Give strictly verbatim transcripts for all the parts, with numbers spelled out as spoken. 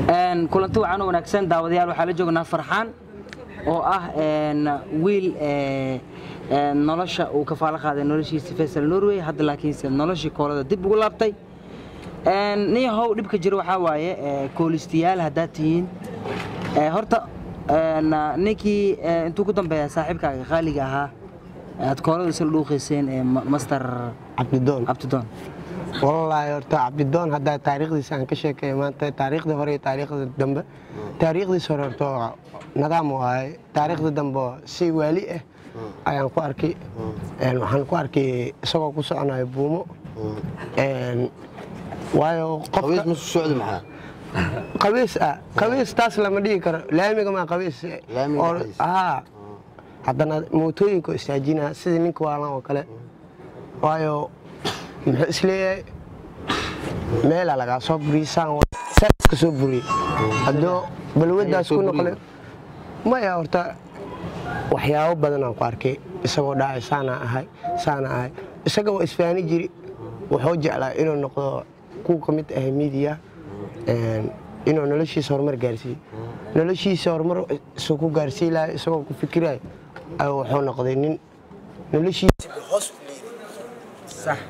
een kulanti wacan wanaagsan daawadayaal waxa la joognaa Farxaan oo ah een wiil ee nolosha uu ka faala qaaday noloshiisa Faisal Norway hadda laakiin noloshii koolada dib ugu laabtay een niyahow dhibka jira waxa waaye koolistiyaal hadda tihiin ee horta een ninkii intuu ku dambeeya saaxiibkaaga qaaliga ahaa aad koolada isla dhuuqayseen ee master Abdidoon Abdidoon والله horta Abdidoon hada taariikhdiisa aan ka sheekay maanta taariikhda hore iyo taariikhda dambe taariikhdiisa hore horta nidaam waay taariikhda dambe si wali ah ayaan ku arkay een waxaan ku arkay isagoo ku soconayo buumo een waayo qofka ma socdo maxaa qabiis ah qabiis taas lama dhigi karo laamiga ma qabiis oo ah hadana mootooyinka istaajina sida ninka waalan oo kale waayo isleeyahay meel laga soo buriisaan ka soo buri hadoo balwadaas ku noqon ma ya horta waxyaabo badan aan ku arkay isagoo dhaay saana ahay saana ahay isagoo isfaani jiri wuxuu jeclaa inuu noqdo ku kamid ah media een inuu noloshiisa horumar gaarsiiyo noloshiisa horumar soo ku gaarsiilay isagoo ku fikiray ay wuxuu noqday nin noloshiisa hoos u leeyahay sax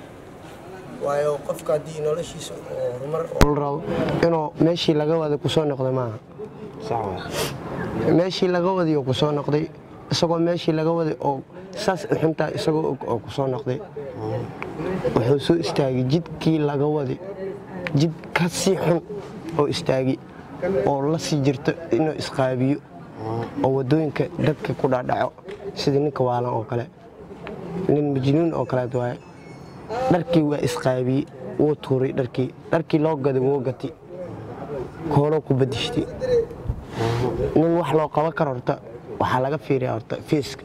waayo qofka hadii noloshiisa horumar oo rabo inuu meeshii laga wada ku soo noqdo ma sax meeshii laga wadiyo ku soo noqday isagoo meeshii laga waday oo saas xunta isagoo oo ku soo noqday wuxuu soo istaagay jidkii laga waday jid ka si xun oo istaagi oo la sii jirto inuu isqaabiyo oo wadooyinka dadka ku dhaadhaco sida ninka waalan oo kale nin majnuun oo kale waay dharkii waa isqaabi oo tuuray dharkii dharkii loo gaday wuu gatay koolo ku badishtay nin wax loo qaban karo horta waxa laga fiiriyaa horta fiiska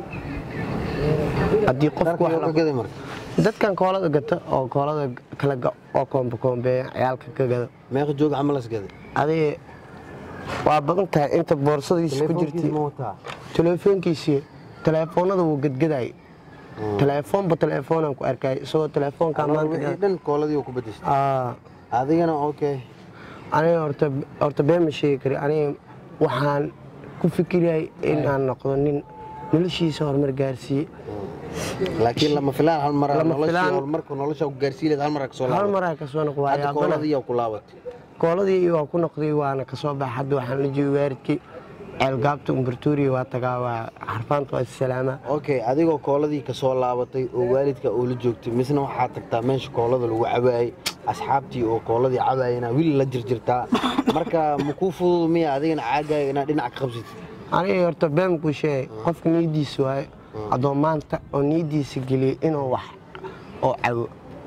hadii qofku wax laga gaday marka dadkan koolada gata oo koolada kala oo koomba koombe ciyaalka ka gado meeqa joog amal is gaday adii waa badan tahay inta boorsadiisa ku jirtay telefoonkiisa telefoonada uu gadgaday telefoon ba telefoon aan ku arkay soo telefoonka maanta dhan kooladii ku badishtay ah adigana okay aniga horta horta been ma sheegi kari aniga waxaan ku fikiray in aan noqdo nin noloshiisa horumar gaarsiiyay laakiin lama filaan hal mar noloshiisa horumarka nolosha ku gaarsiilay hal mar ka soo hal mar ka soo noqday ayaa kooladii ku laabatay kooladii waa ku noqday waana ka soo baxay hadda waxaan la joogay waaridkii algaabta umbartuuri waa tagaa waa xarfaanta waa salaama okay adigoo kooladii ka soo laabatay oo waalidka oo la joogtay misna waxa tagtaa meesha koolada lagu cabaayay asxaabtii oo kooladii cabaayina wiil la jirjirtaa marka ma ku fudud miya adigana caagay ina dhinac ka qabsatid aniga horta been ku sheey qofka niidiisa waay adoo maanta oo niidiisa galiyo inuu wax oo cabo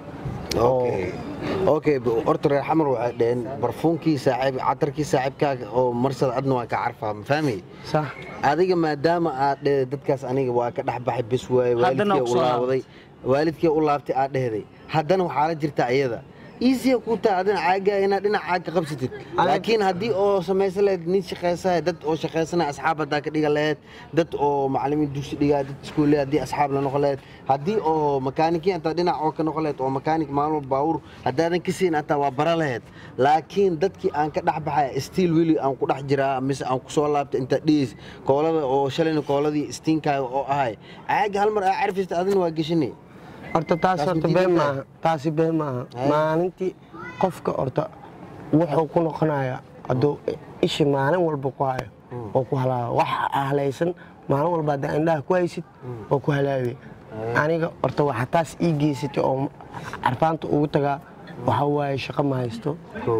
okay okay horta reer xamar waxa dheen barfuunkii saaxiib catarkii saaxiibkaaga oo marsad adna waa ka carfaa ma fahmay sax adiga maadaama aad dadkaas aniga waa ka dhaxbaxay bis way waalidkii u laabday waalidkii u laabtay aad dheeday haddana waxa la jirta iyada easy ku taa adina caaga ina dhinaca ka qabsatid laakiin hadii oo sameeysan leed nin shaqeysay dad oo shaqeysana asxaabada ka dhiga leed dad oo macallimiin dugsi dhiga dad iskuul hadii asxaab la noqoleed hadii oo makaaniki inta dhinac oo ka noqoleed oo makaanik maalmo baawur hadaadan ka siin ata waa baraleed laakiin dadkii aan ka dhaxbaxay still wili aan ku dhex jiraa mise aan ku soo laabtay inta dhiis koolada oo shalayna kooladii istiinkaaga oo ahay caaga hal mar ay carfista adina waa gashinay horta taas horta been ma taasi been ma maalintii qofka horta wuxuu ku noqonayaa adoo ishi maalin walba ku hayo oo ku halaa wax ahlaysan maalin walba hadda indhaha ku haysid oo ku halaaway aniga horta waxa taas ii geysatay oo arfaanta ugu tagaa waxa waaye shaqo ma haysto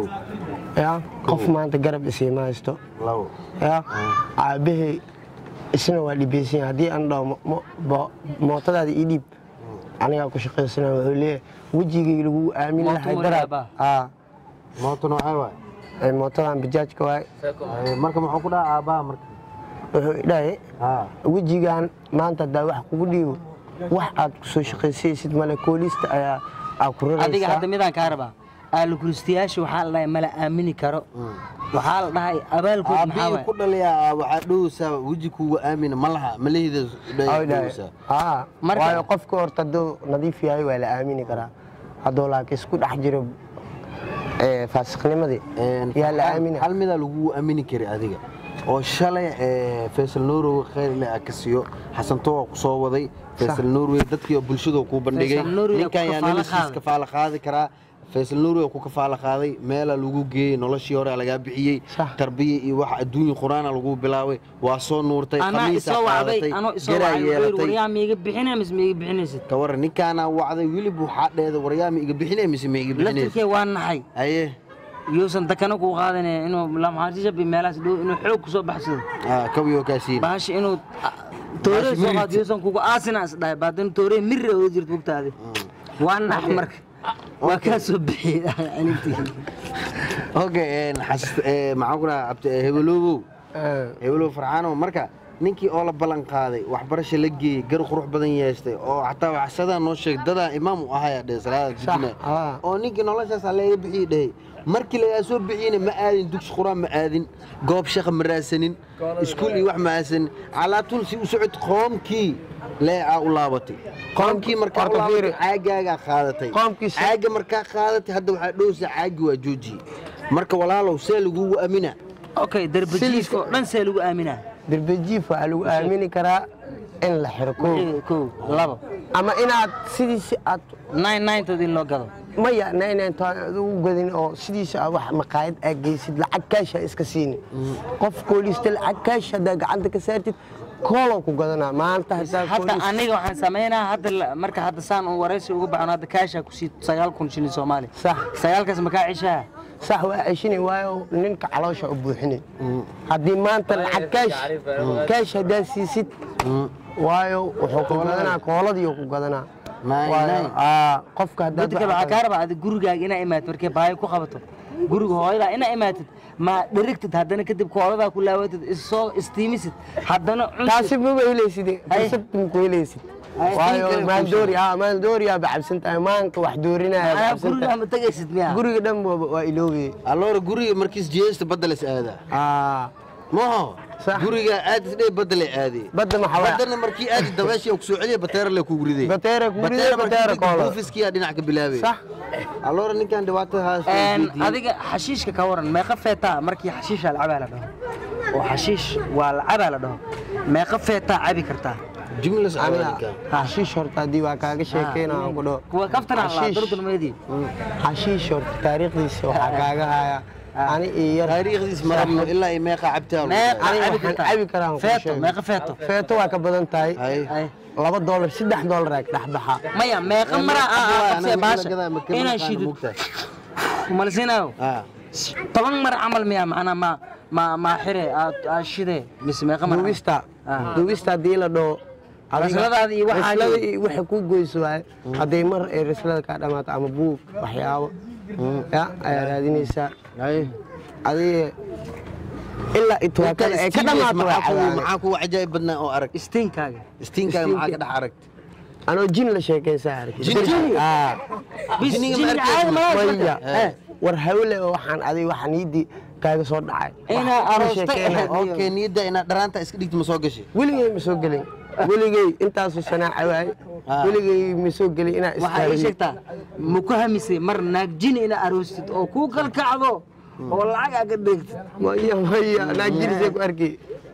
ya qof maanta garab isii ma haysto ya aabahay isna waa dhibeysan hadii aan dhaw mootadaada ii dhiib aniga ku shaqeysana wuxuu leeyahay wajigii lagu aamin lahay darab ah mooto nooca waay ay mootadan bajaajka waay marka maxuu ku dhaca aabaa marka wuxuu dhahay ah wajigan maanta daa wax kugu dhiibo wax aad ku soo shaqeysaysid mala koolista ayaa aa ku raraysaa adiga hadda midaan ka rabaa aal kuristiyaasha waxa la dhahay mala aamini karo waxa la dhahay abaalkood maxaa waay ku dhaliyaa waxa dhowsa waji kugu aamin malaha malihida dhowsa ah marka qofka horta doo nadiif yahay waa la aamini karaa hadoo laakiin isku dhax jiro ee faasiqnimadii yaa la aaminay hal mid lagu aamini karay adiga oo shalay ee Faisal Norway khayr la akasiyo Xasan Toowa ku soo waday Faisal Norway dadkii bulshada ku bandhigay ninkan yaa noloshiisa ka faala qaadi karaa Faisal Norway ku ka faala qaaday meel lagu geeyay noloshii hore laga bixiyay tarbiya iyo wax adduun quraan lagu bilaaway waa soo nuurtay khamiis qaadatay ana isoo wacday waryaami iga bixinay mis ma iga bixinaysid ka waran ninkan wacday wili buu xaadheeda waryaami iga bixinay mis ma iga bixinaysid laftirkee waan naxay aye yuusan dakana ku qaadanay inuu la maxaasisha bi meelaas dhow inuu xoog ku soo baxsado ah kawiyo kaasiin baash inuu toore soo qaad yuusan kugu aasinaas dhaay baadan toore mir oo jirto bugtaade waan nax marka waa ka soo bixiyay anigtii okay een xas ee macquula abta hebelow hebelow farxaano marka ninkii oo la balan qaaday waxbarasho la geeyay gar qurux badan yeestay oo xataa waxsada noo sheeg dada imaam u ahaa dhees salaada dijina oo ninkii noloshaas la bixiyay dheey markii la soo bixiyay ma aadin dugsi quraan ma aadin goob shaqo ma raasanin iskuul iyo wax ma aasan ala tul si u socod qoomkii لا أولابتي قام كي مركا أولابتي عاجا قادتي عاجا مركا قادتي هذا واحد دوس عاجا وجوجي مركا ولا لو سالو أمينة أوكي دربجيف من سالو أمينة دربجيف على أمينة كرا إن لحركو كو لابا أما إن سيدي سات ناين ناين تدين لو قدو ما يا ناين ناين تدين قدين أو سيدي سات واحد مقاعد أجيسد العكاشة إسكسيني قف كوليست العكاشة ده عندك سيرتي كولو ku gadanaa maanta hadda aniga waxaan sameeynaa hadda marka hadda saan oo wareysi ugu baxno hadda kaasha ku sii sagaal kun shilin Soomaali sax sagaalkaas ma ka cishaa sax waa cishini waayo ninka caloosha u buuxinay hadii maanta lacag kaash kaash hadaa siisid waayo wuxuu ku gadanaa kooladii ku gadanaa waayo aa qofka hadda dadka waxa ka rabaa gurigaaga inaa imaad markay baahay ku qabato guriga hooyada inaa imaatid ما دركت هذا كتب كوردا كلها وقت الصو استيمست هذا تاسب مو بيليسيد تاسب مو بيليسيد وايو ما دوري اه ما دوري يا بعبسنت مانك wax doorina انا guriga ma tagaysid miya guriga dhan waa iloobi alloor guriga markiis jeesta badalas aada ah ma guriga aad isdhay badal aadi badal ma xawaa badalna markii aad dabaashay ku soo celiya bateer la ku guriday bateer ku guriday bateer koolo ofiskiya dhinac ka bilaabay sax alloor ninkan dhawaato haas adiga xashiishka ka waran meeqa feeta markii xashiisha la cabaa la dhaho oo xashiish waa la cabaa la dhaho meeqa feeta cabi kartaa jumlas aniga xashiish horta di waa kaaga sheekeynaa ku dhaho kuwa kaftana la durdurmeedii xashiish horta taariikhdiisa waxa kaaga haya ani iyo taariikhdiis marno ilaa ay meeqa cabtaa meeqa cabi kartaa cabi karaan feeto meeqa feeto feeto waa ka badan tahay laba dollar saddex dollar ay dhaxbaxa maya meeqa mara ah baasha ina shido kumalsinayo ah toban mar amal miya macna ma ma ma xire ashide mis meeqa mar duubista duubista diila dhoo risladaada iyo waxa waxa ku goyso haday mar ay rislada ka dhamaato ama buug waxyaabo ya ay raadinaysa ay adiga illa itwa kale ay ka dhamaato maxaa ku ajaayib badna oo arag istiinkaaga istiinkaaga maxaa ka dhax aragtay ano jin la sheekaysaa arag jin ah jiniga markaa war hawle waxaan adiga waxaan yidi kaaga soo dhacay ina aroostay okay niyada ina dharaanta iska dhigto ma soo gashay weligay ma soo galin weligay intaas sanaaca waay weligay ma soo galin ina waxa ay sheegtaa ma ku hamisay mar naag jin ina aroostid oo ku kalkacdo oo lacag aga dhigtid maya maya naag jin say ku arkay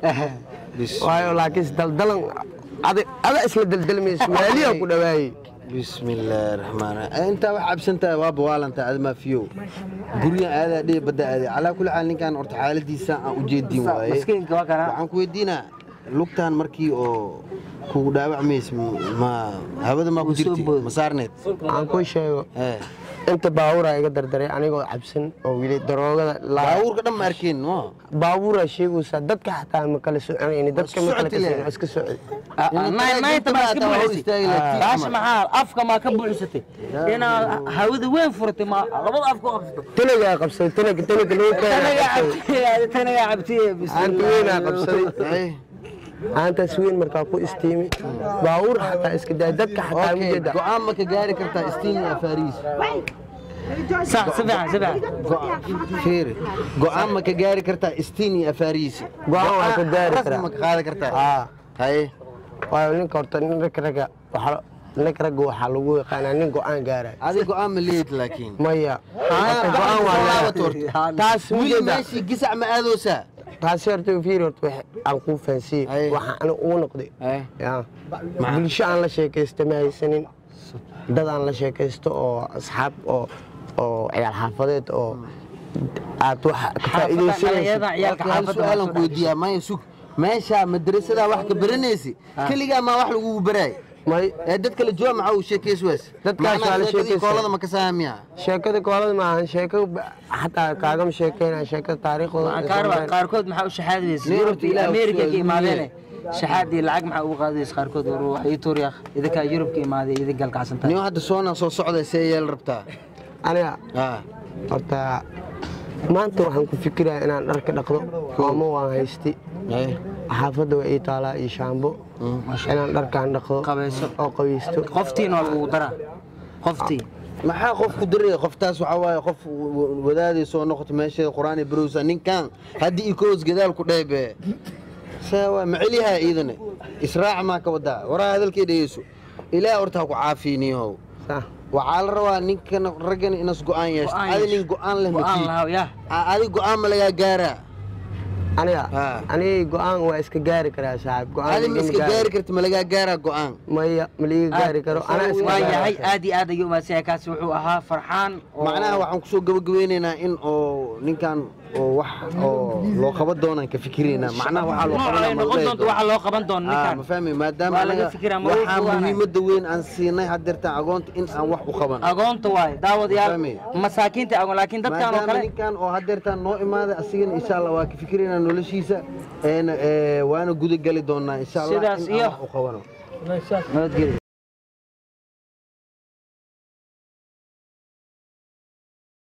waayo laakiin daldalan ada ada isla daldalmayso maaliya ku dhawaayay بسم الله الرحمن الرحيم انت وحبسنت واب والنت اد ما فيو غوريا ادا دي بدا ادي على كل حال كان اورت حالديسا ان ujeedin waaye miskiinka waa kana waxaan ku weydiina lugtaan markii oo ku dhaawacmays ma hawada ma ku jirtay ma saarneed aan ku sheego ee inta baawur ay iga dardaray anigoo cabsan oo wili daroogada baawurka dhan ma arkeen ma baawura sheegaysa dadka xataa ma kala soconayni dadka ma kala kasoo iska socday naay naay tabaska buuxisay baash maxaa afka ma ka buuxisatay ina hawada weyn furtay ma labada afka qabsato tanaga qabsay tanaga tanaga loo keenay tanaga cabtay tanaga cabtay anta weyn qabsaday anta weyn markaa ku istiimi baawur xataa iska daa dadka xataa mudada go'aan ma ka gaari kartaa istiimi afariis صح سبعة سبعة خير قام ما كجاري كرتا استيني أفاريسي قام ما كجاري كرتا ما كجاري كرتا آه هاي وأنا كرتا نرك رجع وحلا ninka ragga waxaa lagu yaqaanaa nin go'aan gaaraya adiga go'aan ma leed laakiin maya go'aan waa taas wili meeshii gisac ma aadoosaa taasi horta fiir horta aan ku fahansiiyey waxa aan ugu noqday yaa bulsho aan la sheekaysto ma haysanin dad aan la sheekaysto oo asxaab oo oo ciyaal xaafadeed oo aad waxa ka faa'iideysanayso su'aalan ku weydiiyaa maya sug meesha madrasada wax ka baranaysi kaliya ma wax lagu baray may dad kala jooga maxaa uu sheekaysays dadkaas wala sheekaysa koolada ma ka saamiya sheekada koolada ma ahan sheeko hatta kaagam sheekayna sheekada taariikhdooda aan qaarkood maxaa u shahaadaysa Yurub ila Ameerika ka imaadeen shahaadi lacag maxaa ugu qaadaysa qaarkood wax ay tuuriyax idinka Yurub ka imaaday idin galkacsantaa niyo hadda soona soo socday seeyeel rabtaa aniga ha horta maanta waxaan ku fikirayaa inaan dharka dhaqdo ama waan haystay xaafadda way taalaa iyo shaambo inaan dharkaan dhaqdo oo qabaysto qoftiin waa lagu daraa qoftii maxaa qof ku diray qoftaas waxa waaye qof wadaadii soo noqoto meesha quraani baruusa ninkan haddii ikoos gadaal ku dheebe sawa maciliha iidane israac ma ka wada waraa hadalkii dhayso ilaa horta ku caafiniyo waxaa la rabaa ninkan raggan inas go'aan yeesho adi nin go'aan leh ma adi go'aan ma laga gaaraa aniga aniga go'aan waa iska gaari karaa saaxiib go'aan adi ma iska gaari karto ma laga gaaraa go'aan maya ma laga gaari karo ana iska yahay aad iyo aad ayuu maasay kaasi wuxuu ahaa farxaan macnaha waxaan ku soo gabagabeynaynaa in oo ninkan oo wax oo loo qaban doonaan ka fikirina macnaha waxa loo qaban doonaa waxa loo qaban doonaa ninkan ma fahmi maadaama anaga waxa muhiimada weyn aan siinay hadeerta agoonta in aan wax u qaban agoonta waay daawadayaal masaakiinta agoon laakiin dadkan oo kale ninkan oo hadeerta noo imaaday asigana insha Allah waa ka fikirina noloshiisa ee waana gudagali doonaa insha Allah sidaas iyo u qabano